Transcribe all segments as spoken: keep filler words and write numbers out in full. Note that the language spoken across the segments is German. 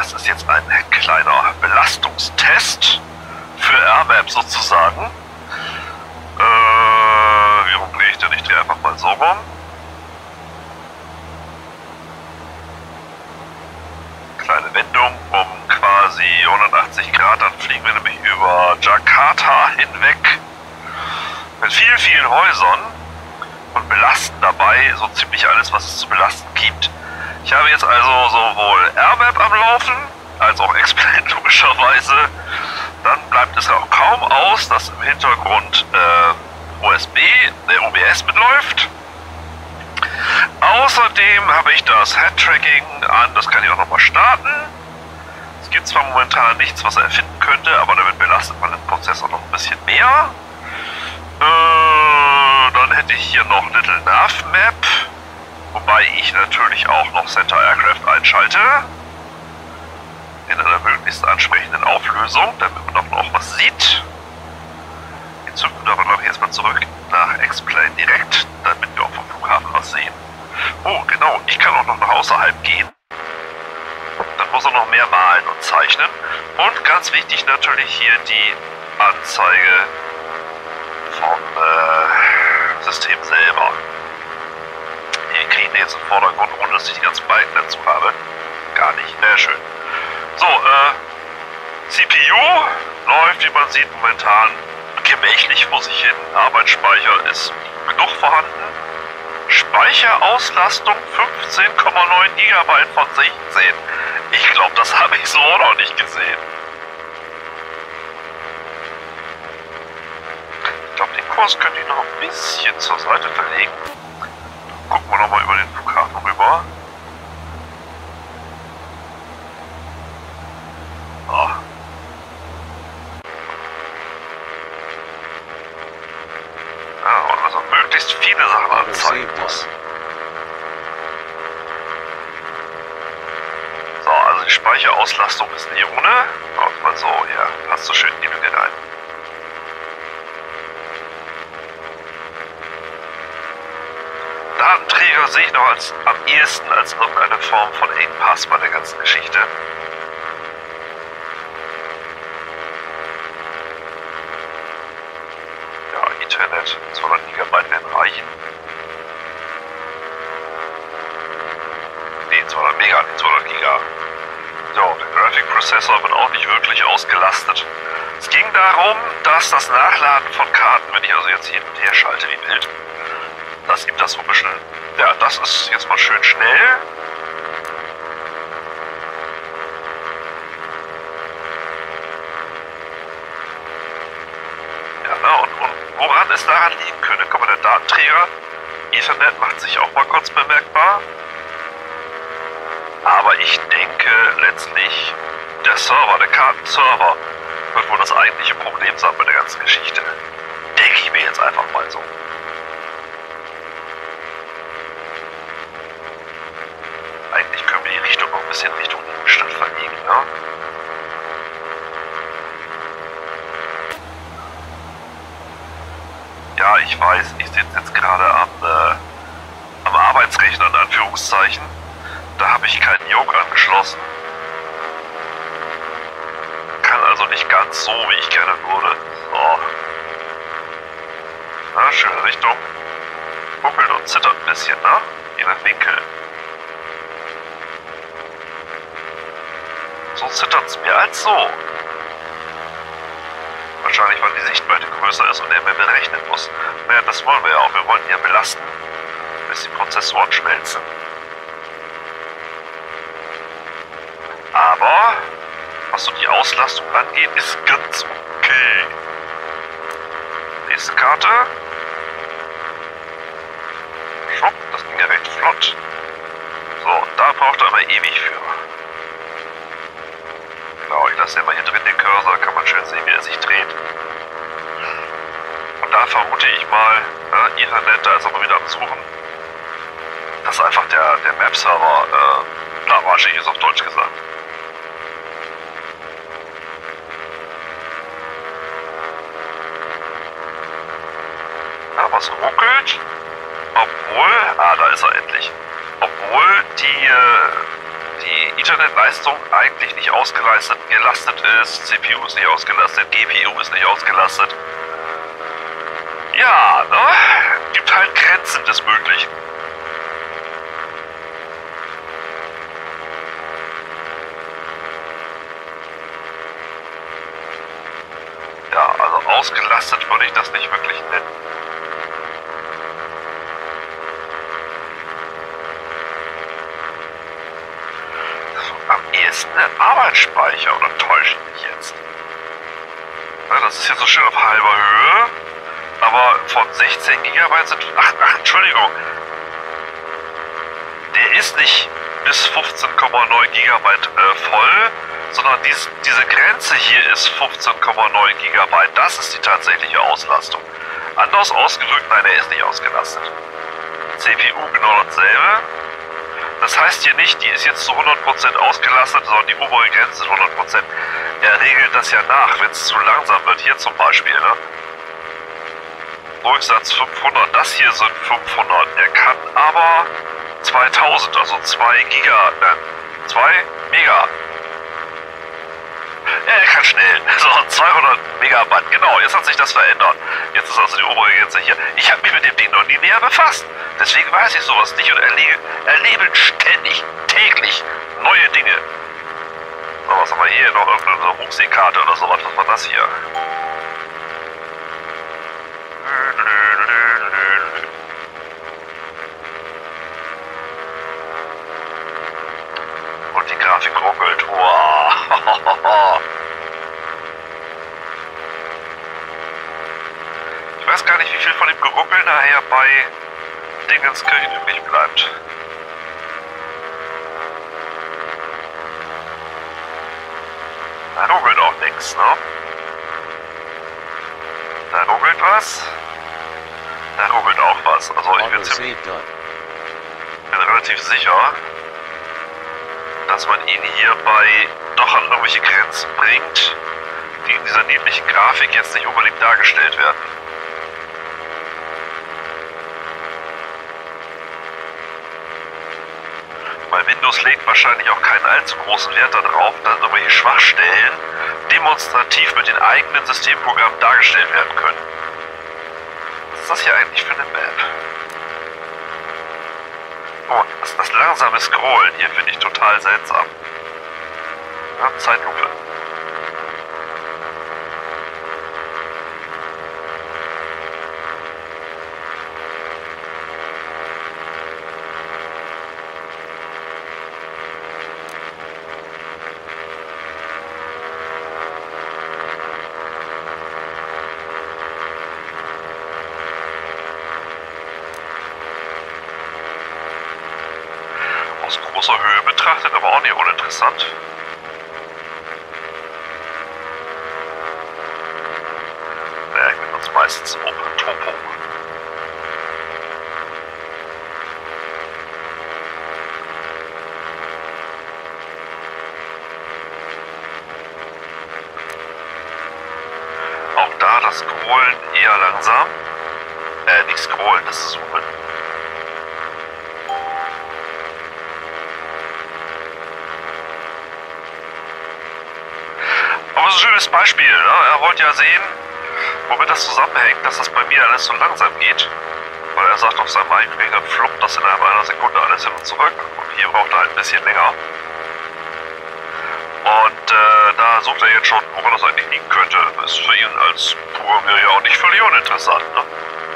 das ist jetzt ein kleiner Belastungstest für R M A P sozusagen. Äh, wie rum drehe ich denn? Ich drehe einfach mal so rum. Kleine Wendung um quasi hundertachtzig Grad, dann fliegen wir nämlich über Jakarta hinweg mit vielen, vielen Häusern und belasten dabei so ziemlich alles, was es zu belasten gibt. Ich habe jetzt also sowohl R M A P am Laufen, als auch X-Plane logischerweise. Dann bleibt es auch kaum aus, dass im Hintergrund äh, O S B, der O B S mitläuft. Außerdem habe ich das Head-Tracking an, das kann ich auch nochmal starten. Es gibt zwar momentan nichts, was er erfinden könnte, aber damit belastet man den Prozessor noch ein bisschen mehr. Äh, dann hätte ich hier noch Little Nav Map, wobei ich natürlich auch noch Center Aircraft einschalte. In einer möglichst ansprechenden Auflösung, damit man auch noch was sieht. In Zukunft aber glaube ich erstmal zurück nach X-Plane direkt, damit wir auch vom Flughafen was sehen. Oh, genau, ich kann auch noch nach außerhalb gehen. Dann muss er noch mehr malen und zeichnen. Und ganz wichtig natürlich hier die Anzeige vom äh, System selber. Wir kriegen den jetzt im Vordergrund, ohne dass ich die ganzen Balken dazu habe. Gar nicht. Äh, schön. So, äh, C P U läuft, wie man sieht, momentan gemächlich vor sich hin. Arbeitsspeicher ist genug vorhanden. Speicherauslastung fünfzehn Komma neun Gigabyte von sechzehn. Ich glaube, das habe ich so noch nicht gesehen. Ich glaube, den Kurs könnte ich noch ein bisschen zur Seite verlegen. Gucken wir nochmal über den Flughafen rüber. Oh. Ja, und also möglichst viele Sachen anzeigen muss. So, also die Speicherauslastung ist nie ohne. Auch mal so, ja, passt so schön in die Lücke rein. Datenträger sehe ich noch als am ehesten als irgendeine Form von Engpass bei der ganzen Geschichte. Ja, Ethernet, zweihundert Gigabyte werden reichen. Nee, zweihundert Mega, nicht zweihundert Giga. So, der Graphic Processor wird auch nicht wirklich ausgelastet. Es ging darum, dass das Nachladen von Karten, wenn ich also jetzt hin und her schalte wie wild, das gibt das so ein bisschen. Ja, das ist jetzt mal schön schnell. Ja, na, und, und woran es daran liegen könnte, guck mal, der Datenträger, Ethernet macht sich auch mal kurz bemerkbar. Aber ich denke letztlich, der Server, der Kartenserver, wird wohl das eigentliche Problem sein bei der ganzen Geschichte. Denke ich mir jetzt einfach mal so. Eigentlich können wir die Richtung noch ein bisschen Richtung Innenstadt verlegen, ne? Ja, ich weiß, ich sitze jetzt gerade am, äh, am Arbeitsrechner in Anführungszeichen. Da habe ich keinen Yoke angeschlossen. Kann also nicht ganz so, wie ich gerne würde. So. Na, schöne Richtung. Ruckelt und zittert ein bisschen, ne? Je nach Winkel. So zittert es mehr als so. Wahrscheinlich, weil die Sichtweite größer ist und er mehr berechnen muss. Naja, das wollen wir ja auch. Wir wollen ja belasten, bis die Prozessoren schmelzen. Aber, was so die Auslastung angeht, ist ganz okay. Nächste Karte. Schwupp, das ging ja recht flott. So, und da braucht er aber ewig für. Genau, ich lasse ja mal hier drin den Cursor, da kann man schön sehen, wie er sich dreht. Und da vermute ich mal, ja, Ethernet, da ist er mal wieder am Suchen, dass einfach der, der Map-Server äh, blauwaschig ist, auf Deutsch gesagt. Aber es ruckelt, obwohl, ah, da ist er endlich, obwohl die, äh, die Internetleistung eigentlich nicht ausgelastet gelastet ist, C P U ist nicht ausgelastet, G P U ist nicht ausgelastet. Ja, ne? Gibt halt Grenzen des Möglichen. Ja, also ausgelastet würde ich das nicht wirklich nennen. Am ehesten ein Arbeitsspeicher, oder täusche ich mich jetzt? Ja, das ist jetzt so schön auf halber Höhe, aber von sechzehn Gigabyte sind... Ach, ach, Entschuldigung. Der ist nicht bis fünfzehn Komma neun Gigabyte äh, voll, sondern dies, diese Grenze hier ist fünfzehn Komma neun Gigabyte. Das ist die tatsächliche Auslastung. Anders ausgedrückt, nein, er ist nicht ausgelastet. C P U genau dasselbe. Das heißt hier nicht, die ist jetzt zu hundert Prozent ausgelastet, sondern die obere Grenze ist hundert Prozent. Er regelt das ja nach, wenn es zu langsam wird. Hier zum Beispiel, ne? Durchsatz fünfhundert, das hier sind fünfhundert. Er kann aber zweitausend, also zwei Giga, ne, zwei Mega. Ja, er kann schnell. So, zweihundert Megabyte. Genau, jetzt hat sich das verändert. Jetzt ist also die obere Grenze hier. Ich habe mich mit dem Ding noch nie näher befasst. Deswegen weiß ich sowas nicht und erlebe, erlebe ständig, täglich neue Dinge. So, was haben wir hier? Noch irgendeine Hochseekarte oder sowas. Was war das hier? Und die Grafik ruckelt. Wow. Ich weiß gar nicht, wie viel von dem Geruckel nachher bei Dingenskirchen übrig bleibt. Da ruckelt auch nichts, ne? Da ruckelt was. Da ruckelt auch was. Also ich bin, ziemlich, bin relativ sicher, dass man ihn hier bei doch an irgendwelche Grenzen bringt, die in dieser niedlichen Grafik jetzt nicht unbedingt dargestellt werden. Weil Windows legt wahrscheinlich auch keinen allzu großen Wert darauf, dass irgendwelche Schwachstellen demonstrativ mit den eigenen Systemprogrammen dargestellt werden können. Was ist das hier eigentlich für eine Map? Oh, das, das langsame Scrollen hier finde ich total seltsam. Ja, Zeitlupe. Aus großer Höhe betrachtet, aber auch nicht uninteressant. Naja, ich benutze meistens Open Topo. Auch da das Scrollen eher langsam. Äh, nicht scrollen, das ist Zoomen. Aber so ein schönes Beispiel, ne? Er wollte ja sehen, womit das zusammenhängt, dass das bei mir alles so langsam geht. Weil er sagt, auf seinem Einrechner fluppt das innerhalb einer Sekunde alles hin und zurück. Und hier braucht er halt ein bisschen länger. Und äh, da sucht er jetzt schon, wo man das eigentlich liegen könnte. Das ist für ihn als Programmierer ja auch nicht völlig uninteressant, ne?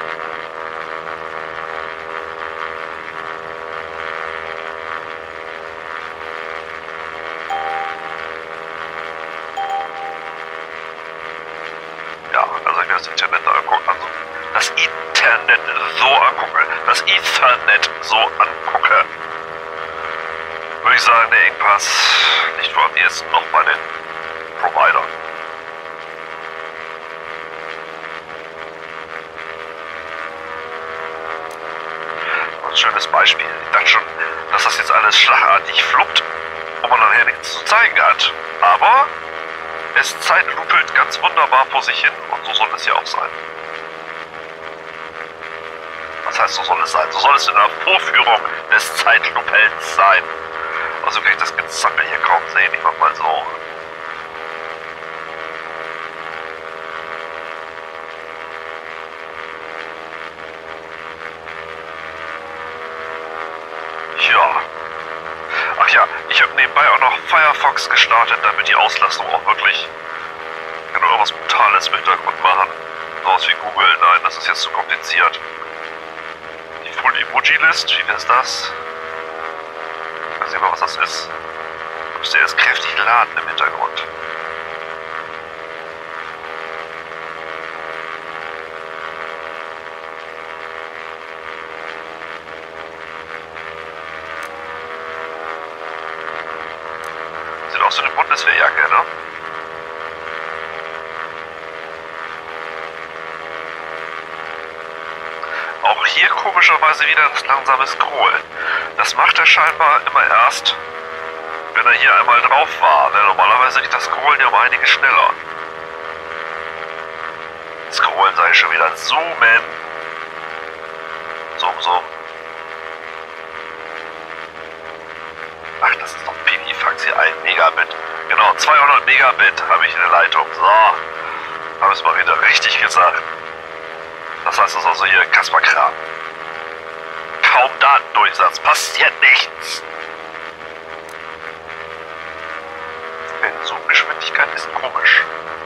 Das Internet angucken, also das Internet so angucke, das Ethernet so angucke, würde ich sagen, der Engpass liegt wohl am ehesten noch bei den Providern. Ein schönes Beispiel. Ich dachte schon, dass das jetzt alles schlagartig fluppt und man nachher nichts zu zeigen hat. Aber es zeitlupelt ganz wunderbar vor sich hin und so soll es ja auch sein. Was heißt, so soll es sein? So soll es in der Vorführung des Zeitlupelns sein. Also kann ich das Gezappel hier kaum sehen, ich mach mal so. Ja. Ach ja, ich habe nebenbei auch noch Firefox gestartet, damit die Auslastung auch wirklich... Ich kann irgendwas Brutales im Hintergrund machen. Sowas wie Google. Nein, das ist jetzt zu kompliziert. Die Full Emoji List, wie ist das? Ich weiß nicht mal, was das ist. Müsste erst kräftig laden im Hintergrund. Sieht aus wie eine Bundeswehrjacke, ne? Auch hier komischerweise wieder das langsame Scrollen. Das macht er scheinbar immer erst, wenn er hier einmal drauf war. Denn normalerweise geht das Scrollen ja um einiges schneller. Scrollen sage ich schon wieder. Zoomen. Zoom, zoom. Ach, das ist doch Pipifax hier, ein Megabit. Genau, zweihundert Megabit habe ich in der Leitung. So, habe ich es mal wieder richtig gesagt. Das heißt, das ist also hier Kasperkram. Kaum Datendurchsatz, passiert nichts. Die Zoom-Geschwindigkeit ist komisch.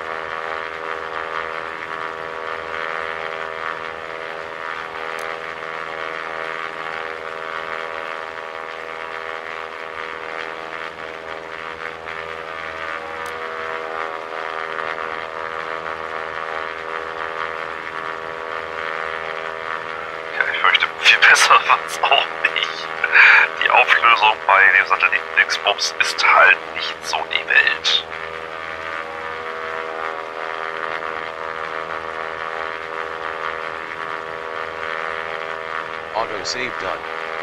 Besser war es auch nicht. Die Auflösung bei dem Satelliten Dingsbums ist halt nicht so die Welt. Autosave done.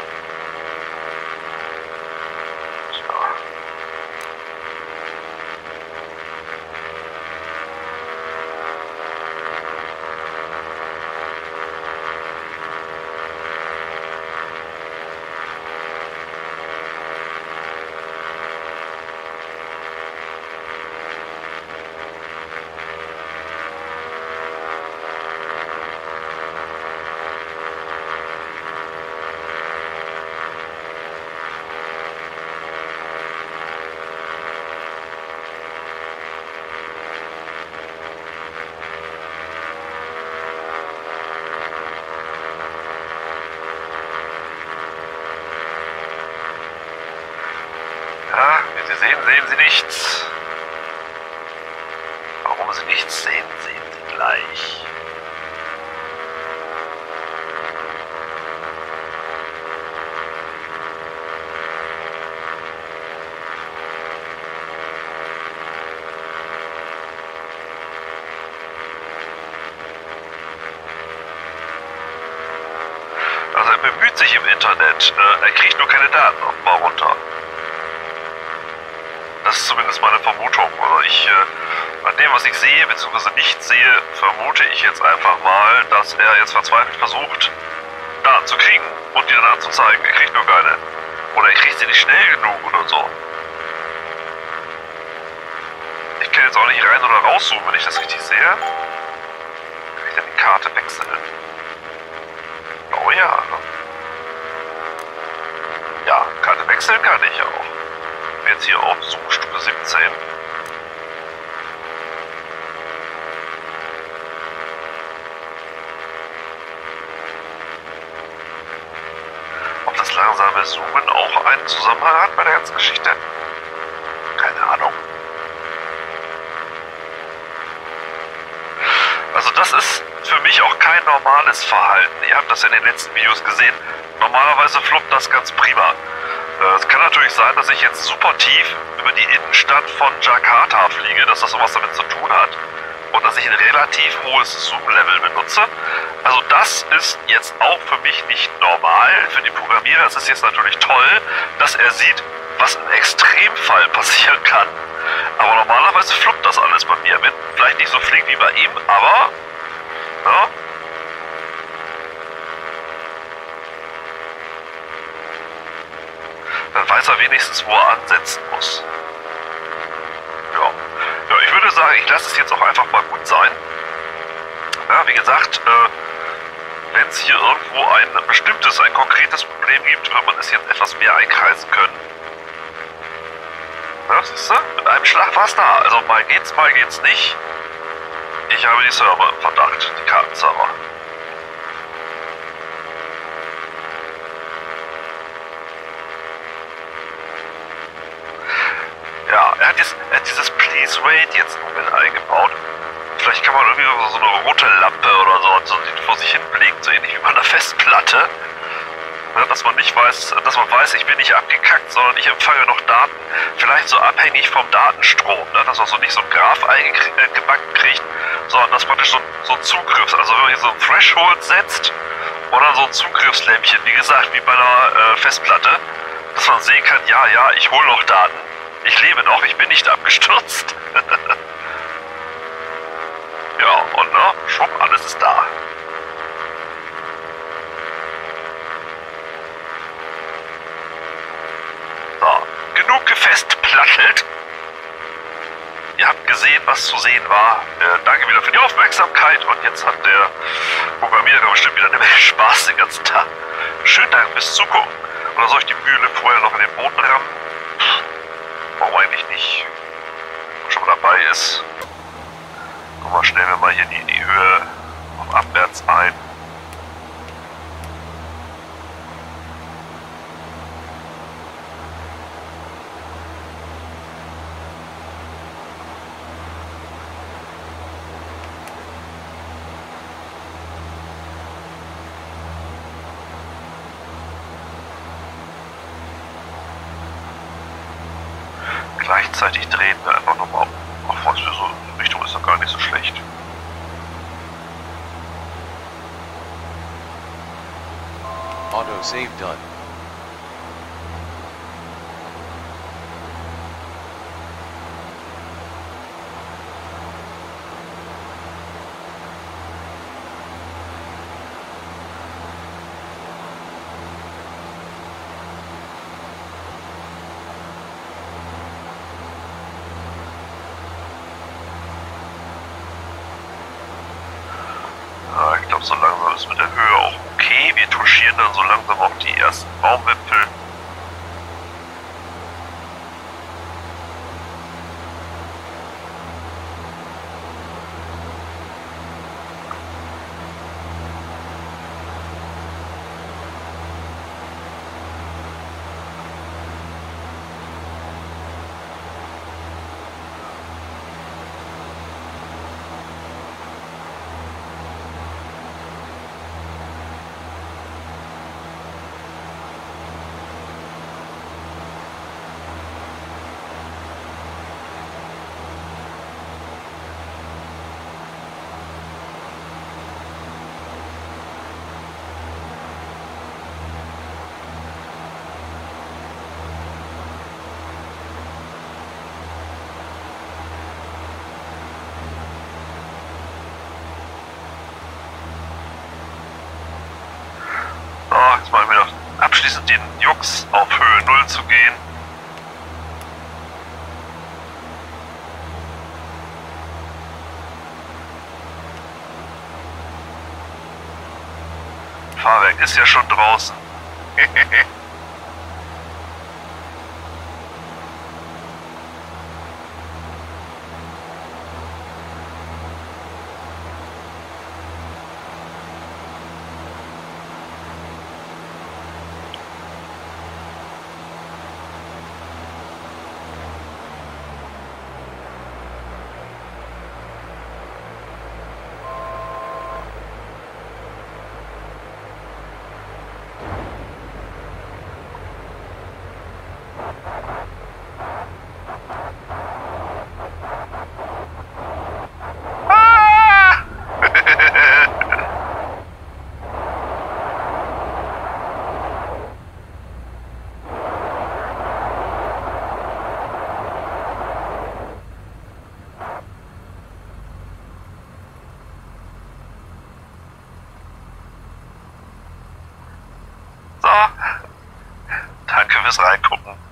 Wie Sie sehen, sehen Sie nichts. Warum Sie nichts sehen, sehen Sie gleich. Also er bemüht sich im Internet, äh, er kriegt nur keine Daten offenbar runter. Das ist zumindest meine Vermutung. Also ich, äh, an dem, was ich sehe, bzw. nicht sehe, vermute ich jetzt einfach mal, dass er jetzt verzweifelt versucht, Daten zu kriegen und die dann anzuzeigen. Er kriegt nur keine. Oder er kriegt sie nicht schnell genug oder so. Ich kann jetzt auch nicht rein oder rauszoomen, wenn ich das richtig sehe. Kann ich denn die Karte wechseln? Oh ja. Ja, Karte wechseln kann ich auch. Jetzt hier auf Suchstufe siebzehn. Ob das langsame Zoomen auch einen Zusammenhang hat bei der ganzen Geschichte? Keine Ahnung. Also das ist für mich auch kein normales Verhalten. Ihr habt das ja in den letzten Videos gesehen. Normalerweise fluppt das ganz prima. Es kann natürlich sein, dass ich jetzt super tief über die Innenstadt von Jakarta fliege, dass das sowas damit zu tun hat. Und dass ich ein relativ hohes Zoom-Level benutze. Also das ist jetzt auch für mich nicht normal. Für den Programmierer ist es jetzt natürlich toll, dass er sieht, was im Extremfall passieren kann. Aber normalerweise fluppt das alles bei mir. Wenn vielleicht nicht so flink wie bei ihm, aber... Ja, Dann weiß er wenigstens, wo er ansetzen muss. Ja, ja, ich würde sagen, ich lasse es jetzt auch einfach mal gut sein. Ja, wie gesagt, äh, wenn es hier irgendwo ein bestimmtes, ein konkretes Problem gibt, wird man es jetzt etwas mehr einkreisen können. Ja, siehst du? Mit einem Schlag war es da. Also mal geht's, mal geht's nicht. Ich habe die Server im Verdacht, die Kartenserver. Ja, er hat, jetzt, er hat dieses Please Wait jetzt noch mit eingebaut. Vielleicht kann man irgendwie so eine rote Lampe oder so, so die vor sich hin blinkt, so ähnlich wie bei einer Festplatte. Ja, dass man nicht weiß, dass man weiß, ich bin nicht abgekackt, sondern ich empfange noch Daten. Vielleicht so abhängig vom Datenstrom, ne? Dass man so nicht so ein Graph eingebacken kriegt, sondern dass praktisch so, so ein Zugriffs, also wenn man hier so ein Threshold setzt oder so ein Zugriffslämpchen, wie gesagt, wie bei einer äh, Festplatte, dass man sehen kann, ja, ja, ich hole noch Daten, ich lebe noch, ich bin nicht abgestürzt. Ja, und ne, schon alles ist da. So, genug gefestplattelt. Ihr habt gesehen, was zu sehen war. Äh, danke wieder für die Aufmerksamkeit. Und jetzt hat der Programmierer bestimmt wieder eine Menge Spaß den ganzen Tag. Schönen Dank fürs Zugucken. Oder soll ich die Mühle vorher noch in den Boden rammen? Warum eigentlich nicht? Wenn schon mal dabei ist. Guck mal, stellen wir mal hier die, die Höhe auf abwärts ein. Gleichzeitig drehen wir einfach nochmal. Ach, was für so eine Richtung ist doch gar nicht so schlecht. Auto save done. Ja, ich glaube, so langsam ist mit der Höhe auch okay. Wir touchieren dann so langsam auch die ersten Baumwipfel. So, jetzt mal wieder abschließend den Jux auf Höhe null zu gehen. Fahrwerk ist ja schon draußen. gewiss reingucken.